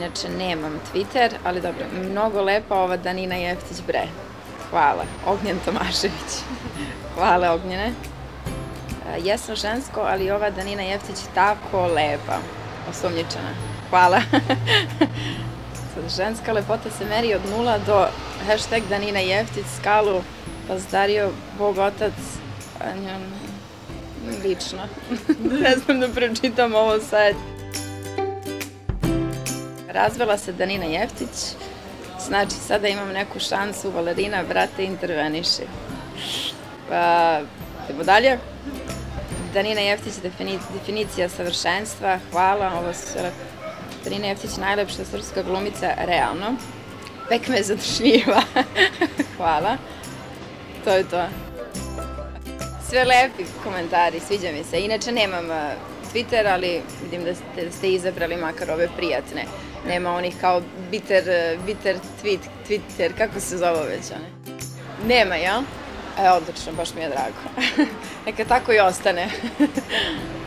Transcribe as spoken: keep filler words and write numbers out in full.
inače nemam Twitter, ali dobro, mnogo lepa ova Danina Jeftić bre. Hvala. Ognjen Tomašević. Hvala, Ognjene. Jesam žensko, ali ova Danina Jeftić tako lepa. Osumnjičena. Hvala. Ženska lepota se meri od nula do hashtag Danina Jeftić, skalu, pa zdario Bog Otac, lično. Ne znam da pročitam ovo sad. Razvela se Danina Jeftić, znači sada imam neku šansu, Valerina, brate, interveniši. Idemo dalje. Danina Jeftić, definicija savršenstva, hvala, ovo su sve lepo. Danina Jeftić, najlepša srpska glumica, realno. Pek me zadušljiva. Hvala. To je to. Sve lepi komentari, sviđa mi se. Inače nemam Twitter, ali vidim da ste izabrali makar ove prijatne. Nema onih kao bitter Twitter, kako se zove već one? Nema, jel? E, odlično, baš mi je drago. Neka tako i ostane.